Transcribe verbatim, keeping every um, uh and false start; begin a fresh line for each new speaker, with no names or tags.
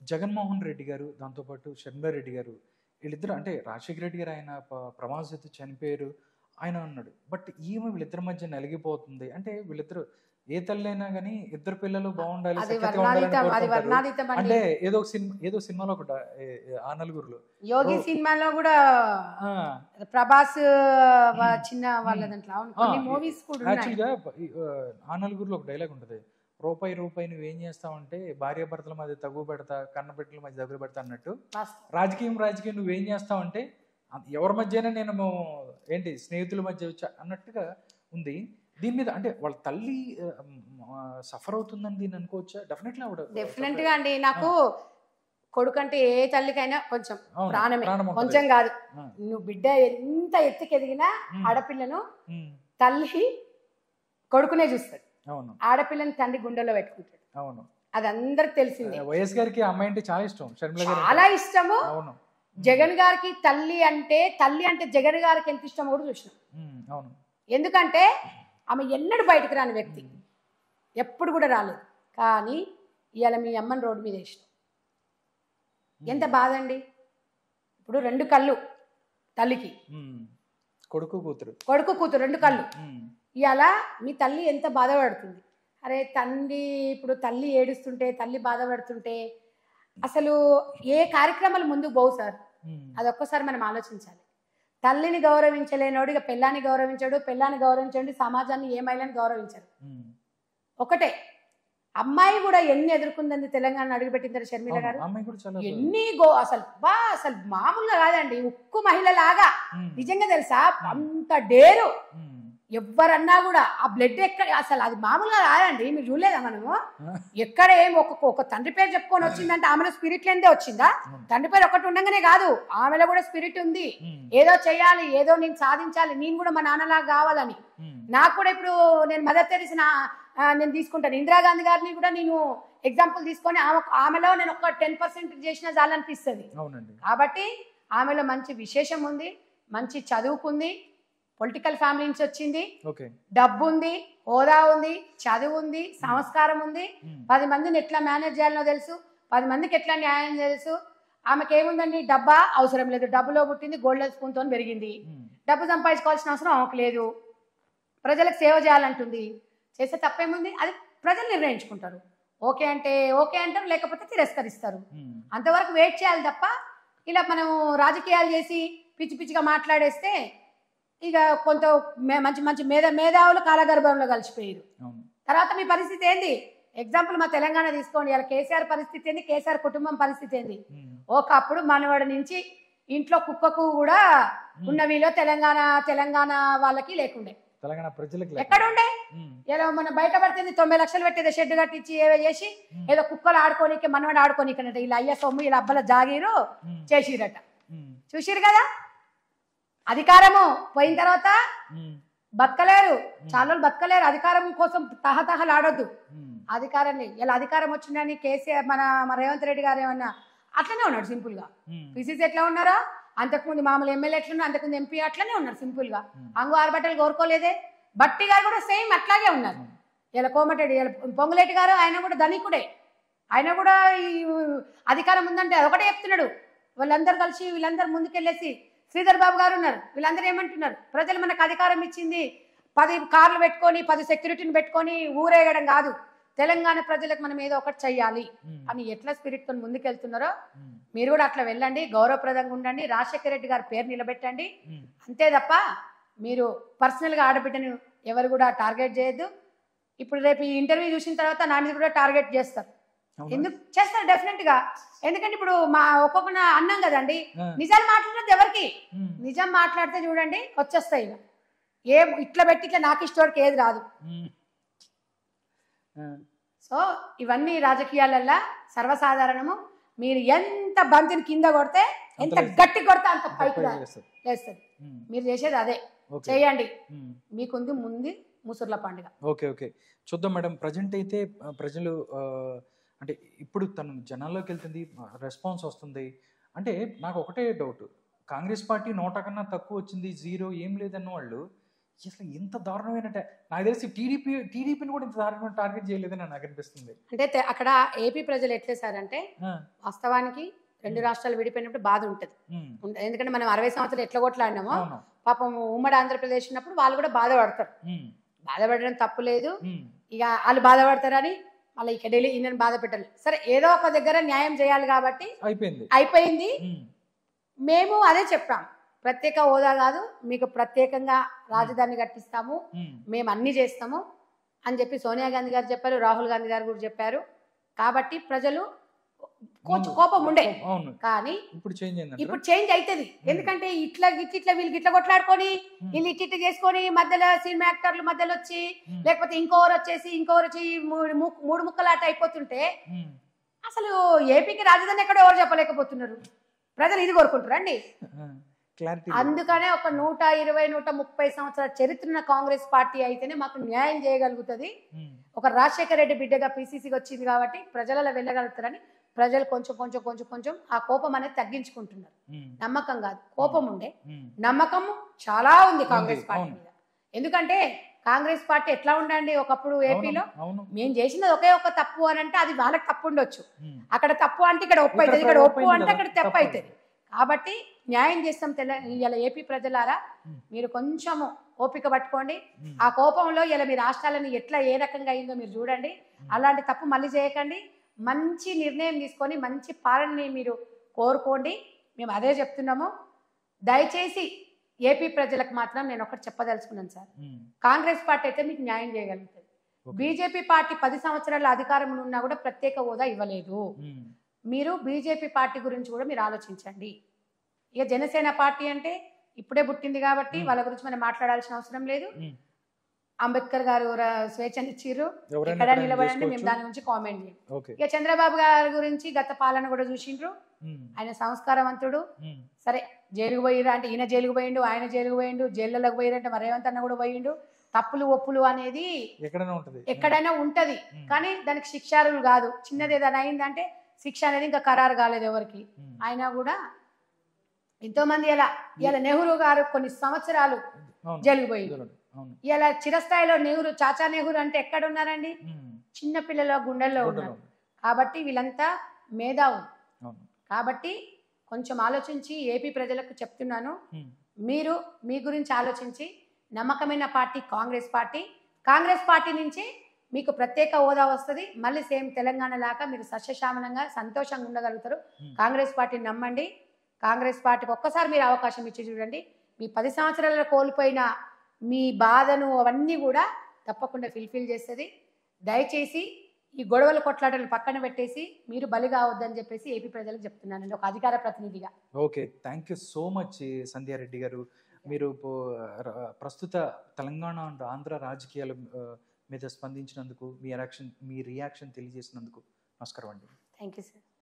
జగన్మోహన్ రెడ్డి గారు, దాంతోపాటు షర్మిలారెడ్డి గారు వీళ్ళిద్దరు అంటే రాజశేఖర రెడ్డి గారు ఆయన ప్రమాదవశాత్తు చనిపోయారు ఆయన అన్నాడు. బట్ ఈమె వీళ్ళిద్దరి మధ్య నలిగిపోతుంది అంటే వీళ్ళిద్దరు ఏ తల్లి అయినా కానీ ఇద్దరు పిల్లలు బాగుండాలి, సఖ్యతగా ఉండాలని. అంటే ఏదో సినిమా ఏదో సినిమాలో ఒకట ఆ నలుగురులో
యోగి సినిమాలో కూడా ప్రభాస్ చిన్న వాళ్ళ దాంట్లో మూవీస్ కూడా
యాక్చువల్గా ఆ నలుగురులో ఒక డైలాగ్ ఉంటుంది, రూపాయి రూపాయి నువ్వేం చేస్తావంటే భార్యాభర్తల మధ్య తగువ పెడతా, కన్నబిడ్డల మధ్య దగ్గర పెడతా అన్నట్టు రాజకీయం రాజకీయం నువ్వేం చేస్తావంటే ఎవరి మధ్యనే నేను ఏంటి స్నేహితుల మధ్య వచ్చా అన్నట్టుగా ఉంది. దీని మీద అంటే వాళ్ళ తల్లి సఫర్ అవుతుందని దీన్ని అనుకోవచ్చా? డెఫినెట్లీ ఆవిడ
డెఫినెట్ గా అండి. నాకు కొడుకంటే ఏ తల్లికైనా కొంచెం ప్రాణమే, కొంచెం కాదు. నువ్వు బిడ్డ ఎంత ఎత్తుకెదిగినా ఆడపిల్లను తల్లి కొడుకునే చూస్తాడు, ఆడపిల్లని తండ్రి గుండెలో పెట్టుకుంటాడు.
అవును,
అది అందరికి తెలిసిందే.
వైఎస్ గారికి అమ్మాయి అంటే చాలా ఇష్టం,
చాలా ఇష్టము. జగన్ గారికి తల్లి అంటే తల్లి అంటే జగన్ గారికి ఎంత ఇష్టమో కూడా చూసినాం. ఎందుకంటే ఆమె ఎన్నడూ బయటకు రాని వ్యక్తి, ఎప్పుడు కూడా రాలేదు. కానీ ఇవాళ మీ అమ్మని రోడ్డు మీద వేసినాం. ఎంత బాధ అండి. ఇప్పుడు రెండు కళ్ళు తల్లికి,
కొడుకు కూతురు
కొడుకు కూతురు రెండు కళ్ళు. ఇవాళ మీ తల్లి ఎంత బాధపడుతుంది. అరే తండ్రి ఇప్పుడు తల్లి ఏడుస్తుంటే, తల్లి బాధపడుతుంటే అసలు ఏ కార్యక్రమాలు ముందుకు పోవు సార్. అదొక్కసారి మనం ఆలోచించాలి. తల్లిని గౌరవించలేనోడు ఇక పెళ్ళాన్ని గౌరవించాడు, పెళ్ళాన్ని గౌరవించండి, సమాజాన్ని ఏ మహిళని గౌరవించరు. ఒకటే అమ్మాయి కూడా ఎన్ని ఎదుర్కొందండి తెలంగాణ అడుగుపెట్టింది షర్మిల గారు. ఎన్ని గో అసలు బా అసలు మామూలుగా కాదండి, ఉక్కు మహిళ లాగా. నిజంగా తెలుసా, అంత డేరు. ఎవరన్నా కూడా ఆ బ్లడ్ ఎక్కడ అసలు అది మామూలుగా రాదండి. మీరు చూడలేదా మనము ఎక్కడ ఏం ఒక ఒక తండ్రి పేరు చెప్పుకొని వచ్చిందంటే ఆమెలో స్పిరిట్ లేనిదే వచ్చిందా? తండ్రి పేరు ఒకటి ఉండగానే కాదు, ఆమెలో కూడా స్పిరిట్ ఉంది. ఏదో చెయ్యాలి, ఏదో నేను సాధించాలి, నేను కూడా మా నాన్నలాగా కావాలని. నాకు కూడా ఇప్పుడు నేను మదర్ తెరిసిన నేను తీసుకుంటాను. ఇందిరాగాంధీ గారిని కూడా నేను ఎగ్జాంపుల్ తీసుకొని ఆమె ఆమెలో నేను ఒక టెన్ పర్సెంట్ చేసినా చాలనిపిస్తుంది. కాబట్టి ఆమెలో మంచి విశేషం ఉంది, మంచి చదువుకుంది, పొలిటికల్ ఫ్యామిలీ నుంచి వచ్చింది, డబ్బు ఉంది, హోదా ఉంది, చదువు ఉంది, సంస్కారం ఉంది. పది మందిని ఎట్లా మేనేజ్ చేయాలనో తెలుసు, పది మందికి ఎట్లా న్యాయం తెలుసు. ఆమెకి ఏముందండి, డబ్బా అవసరం లేదు. డబ్బులో పుట్టింది, గోల్డెన్ స్పూన్తో పెరిగింది. డబ్బు సంపాదించుకోవాల్సిన అవసరం ఆమెకు లేదు. ప్రజలకు సేవ చేయాలంటుంది, చేసే తప్పేముంది? అది ప్రజలు నిర్ణయించుకుంటారు. ఓకే అంటే ఓకే అంటారు, లేకపోతే తిరస్కరిస్తారు. అంతవరకు వెయిట్ చేయాలి తప్ప ఇలా మనం రాజకీయాలు చేసి పిచ్చి పిచ్చిగా మాట్లాడేస్తే ఇక కొంత మంచి మంచి మేధ మేధావులు కాలగర్భంలో కలిసిపోయారు. తర్వాత మీ పరిస్థితి ఏంది? ఎగ్జాంపుల్ మా తెలంగాణ తీసుకోండి. ఇలా కేసీఆర్ పరిస్థితి ఏంది, కేసీఆర్ కుటుంబం పరిస్థితి ఏంది? ఒకప్పుడు మనవాడి నుంచి ఇంట్లో కుక్కకు కూడా ఉన్నవిలో తెలంగాణ తెలంగాణ వాళ్ళకి లేకుండే,
తెలంగాణ ప్రజలకు
ఎక్కడ ఉండే. ఇలా మన బయట పడుతుంది తొంభై లక్షలు పెట్టేది షెడ్ కట్టించి ఏవో చేసి ఏదో కుక్కలు ఆడుకోనికే మనవాడు ఆడుకోనికనట. ఇలా అయ్య సొమ్ము ఇలా అబ్బల జాగీరు చేసిరట. చూసిరు కదా. అధికారము పోయిన తర్వాత బతకలేరు, చాలా బతకలేరు. అధికారం కోసం తహతహలు ఆడొద్దు. అధికారాన్ని ఇలా అధికారం వచ్చిందని కేసీఆర్ మన మన రేవంత్ రెడ్డి గారు ఏమన్నా అట్లనే ఉన్నాడు సింపుల్ గా. పిసిసి ఎట్లా ఉన్నారా, అంతకుముందు మామూలు ఎమ్మెల్యే ఎట్లున్నా అంతకుముందు ఎంపీ అట్లనే ఉన్నారు సింపుల్ గా. అంగు ఆరుబట్టలు కోరుకోలేదే. బట్టి గారు కూడా సేమ్ అట్లాగే ఉన్నారు. ఇలా కోమటిరెడ్డి ఇలా పొంగులేటి గారు ఆయన కూడా ధనికుడే, ఆయన కూడా ఈ అధికారం ఉందంటే అదొకటే చెప్తున్నాడు. వాళ్ళందరూ కలిసి వీళ్ళందరూ ముందుకెళ్ళేసి శ్రీధర్ బాబు గారు ఉన్నారు. వీళ్ళందరూ ఏమంటున్నారు, ప్రజలు మనకు అధికారం ఇచ్చింది పది కార్లు పెట్టుకొని పది సెక్యూరిటీని పెట్టుకొని ఊరేగడం కాదు, తెలంగాణ ప్రజలకు మనం ఏదో ఒకటి చెయ్యాలి అని ఎట్లా స్పిరిట్ తో ముందుకెళ్తున్నారో మీరు కూడా అట్లా వెళ్ళండి, గౌరవప్రదంగా ఉండండి, రాజశేఖర రెడ్డి గారి పేరు నిలబెట్టండి. అంతే తప్ప మీరు పర్సనల్ గా ఆడబిడ్డను ఎవరు కూడా టార్గెట్ చేయొద్దు. ఇప్పుడు రేపు ఈ ఇంటర్వ్యూ చూసిన తర్వాత నాని కూడా టార్గెట్ చేస్తారు. ఎందుకు చేస్తారు? డెఫినెట్ గా. ఎందుకంటే ఇప్పుడు మా ఒక్కొక్క అన్నాం కదండి, నిజాలు మాట్లాడేది ఎవరికి? నిజం మాట్లాడితే చూడండి వచ్చేస్తాయి. ఏ ఇట్లా పెట్టి ఇట్లా నాకు ఇష్టం వరకు ఏది రాదు. సో ఇవన్నీ రాజకీయాలల్లా సర్వసాధారణము. మీరు ఎంత బంతిని కింద కొడితే, ఎంత గట్టి కొడితే అంత పైకి లేస్తుంది. మీరు చేసేది అదే చేయండి. మీకుంది ముందు ముసుర్ల పండుగ.
ఓకే ఓకే చూద్దాం మేడం. ప్రజెంట్ అయితే ప్రజలు అంటే ఇప్పుడు తను జనాల్లోకి వెళ్తుంది, రెస్పాన్స్ వస్తుంది. అంటే నాకు ఒకటే డౌట్, కాంగ్రెస్ పార్టీ నోట కన్నా తక్కువ వచ్చింది, జీరో ఏం లేదన్న వాళ్ళు అసలు ఇంత దారుణమైన ట- నాకు తెలిసి టీడీపీ టీడీపీని కూడా ఇంత దారుణమైన టార్గెట్ చేయలేదని నాకు అనిపిస్తుంది.
అంటే తె- అక్కడ ఏపీ ప్రజలు ఎట్లేసారంటే
ఆ,
వాస్తవానికి రెండు రాష్ట్రాలు విడిపోయినప్పుడు బాధ ఉంటుంది.
ఉమ్,
ఉంట- ఎందుకంటే మనం అరవై సంవత్సరాలు ఎట్లా కొట్లాడినామో
అవును,
పాపం ఉమ్మడి ఆంధ్రప్రదేశ్ ఉన్నప్పుడు వాళ్ళు కూడా బాధపడతారు.
ఉమ్,
బాధపడడం తప్పు లేదు.
ఉమ్,
ఇక వాళ్ళు బాధపడతారని మళ్ళీ ఇక ఢిల్లీ ఈయనను బాధ పెట్టాలి. సరే ఏదో ఒక దగ్గర న్యాయం చేయాలి కాబట్టి
అయిపోయింది.
అయిపోయింది.
ఉమ్,
మేము అదే చెప్పాం, ప్రత్యేక హోదా కాదు, మీకు ప్రత్యేకంగా రాజధాని కట్టిస్తాము,
ఉమ్,
మేము అన్ని చేస్తాము అని చెప్పి సోనియా గాంధీ గారు చెప్పారు, రాహుల్ గాంధీ గారు కూడా చెప్పారు. కాబట్టి ప్రజలు కొంచెం కోపం ఉండే,
అవును,
కానీ
ఇప్పుడు చేంజ్ అయింది.
ఇప్పుడు చేంజ్ అవుతుంది. ఎందుకంటే ఇట్లా ఇట్లా వీళ్ళు ఇట్లా కొట్లాడుకొని వీళ్ళు ఇట్ ఇట్లా చేసుకొని మధ్యలో సినిమా యాక్టర్లు మధ్యలో వచ్చి లేకపోతే ఇంకోరు వచ్చేసి ఇంకోరు వచ్చి మూడు ము- మూడు ముక్కలాట అయిపోతుంటే అసలు ఏపీకి రాజధాని ఎక్కడ ఎవరు చెప్పలేకపోతున్నారు. ప్రజలు ఇది కోరుకుంటారండి.
క్లారిటీ.
అందుకనే ఒక నూట ఇరవై నూట ముప్పై సంవత్సరాల చరిత్ర ఉన్న కాంగ్రెస్ పార్టీ అయితేనే మాకు న్యాయం చేయగలుగుతుంది. ఒక రాజశేఖర రెడ్డి బిడ్డగా పీసీసీకి వచ్చింది కాబట్టి ప్రజలలో వెళ్ళగలుగుతారని ప్రజలు కొంచెం కొంచెం కొంచెం కొంచెం ఆ కోపం అనేది తగ్గించుకుంటున్నారు. నమ్మకం కాదు, కోపం ఉండే, నమ్మకం చాలా ఉంది కాంగ్రెస్ పార్టీ మీద. ఎందుకంటే కాంగ్రెస్ పార్టీ ఎట్లా ఉండండి ఒకప్పుడు ఏపీలో, మేము చేసినది ఒకే ఒక తప్పు అని అంటే అది వాళ్ళకి తప్పు ఉండొచ్చు. అక్కడ తప్పు అంటే ఇక్కడ ఒప్పు అవుతుంది, ఇక్కడ ఒప్పు అంటే అక్కడ తప్పు అవుతుంది. కాబట్టి న్యాయం చేస్తాం. తెల్ల ఇలా ఏపీ ప్రజలారా మీరు కొంచెము ఓపిక పట్టుకోండి. ఆ కోపంలో ఇలా మీ రాష్ట్రాలను ఎట్లా ఏ రకంగా అయిందో మీరు చూడండి. అలాంటి తప్పు మళ్ళీ చేయకండి. మంచి నిర్ణయం తీసుకొని మంచి పాలనని మీరు కోరుకోండి. మేము అదే చెప్తున్నాము. దయచేసి ఏపీ ప్రజలకు మాత్రం నేను ఒకటి చెప్పదలుచుకున్నాను సార్, కాంగ్రెస్ పార్టీ అయితే మీకు న్యాయం చేయగలుగుతుంది. బీజేపీ పార్టీ పది సంవత్సరాల అధికారంలో ఉన్నా కూడా ప్రత్యేక హోదా ఇవ్వలేదు. మీరు బీజేపీ పార్టీ గురించి కూడా మీరు ఆలోచించండి. ఇక జనసేన పార్టీ అంటే ఇప్పుడే పుట్టింది కాబట్టి వాళ్ళ గురించి మనం మాట్లాడాల్సిన అవసరం లేదు. అంబేద్కర్ గారు స్వేచ్ఛనిచ్చిర్రు, ఇక్కడ నిలబడండి, మేము దాని గురించి కామెంట్ చేయండి. ఇక చంద్రబాబు గారి గురించి గత పాలన కూడా చూసిండ్రు, ఆయన సంస్కారవంతుడు. సరే జైలుకు పోయిరా అంటే ఈయన జైలుకు పోయిండు, ఆయన జైలుకు పోయిండు, జైళ్ళలోకి పోయిరంటే మరి రేవంత్ అన్న కూడా పోయిండు. తప్పులు ఒప్పులు అనేది ఎక్కడైనా ఉంటది, కానీ దానికి శిక్షారులు కాదు. చిన్నది ఏదైనా అయిందంటే శిక్ష అనేది ఇంకా ఖరారు కాలేదు ఎవరికి. అయినా కూడా ఎంతో మంది ఇలా ఇలా నెహ్రూ గారు కొన్ని సంవత్సరాలు జైలుకు పోయిండు. ఇలా చిరస్థాయిలో నెహ్రూ, చాచా నెహ్రూ అంటే ఎక్కడ ఉన్నారండి? చిన్న పిల్లల గుండెల్లో ఉన్నారు. కాబట్టి వీళ్ళంతా మేధావులు. కాబట్టి కొంచెం ఆలోచించి ఏపీ ప్రజలకు చెప్తున్నాను, మీరు మీ గురించి ఆలోచించి నమ్మకమైన party Congress party. Congress party నుంచి మీకు ప్రత్యేక హోదా వస్తుంది. మళ్ళీ సేమ్ తెలంగాణ లాగా మీరు సస్యశ్యామలంగా సంతోషంగా ఉండగలుగుతారు. కాంగ్రెస్ పార్టీని నమ్మండి. కాంగ్రెస్ పార్టీకి ఒక్కసారి మీరు అవకాశం ఇచ్చి చూడండి. మీ పది సంవత్సరాల కోల్పోయిన మీ బాధను అవన్నీ కూడా తప్పకుండా ఫిల్ఫిల్ చేస్తుంది. దయచేసి ఈ గొడవల కొట్లాటలు పక్కన పెట్టేసి మీరు బలి కావద్దని చెప్పేసి ఏపీ ప్రజలకు చెప్తున్నానండి, ఒక అధికార ప్రతినిధిగా.
Okay, thank you so much Sandhya Reddy గారు. మీరు ప్రస్తుత తెలంగాణ అండ్ ఆంధ్ర రాజకీయాల మీద స్పందించినందుకు, మీ రియాక్షన్ మీ రియాక్షన్ తెలియజేసినందుకు నమస్కారం అండి.
Thank you sir.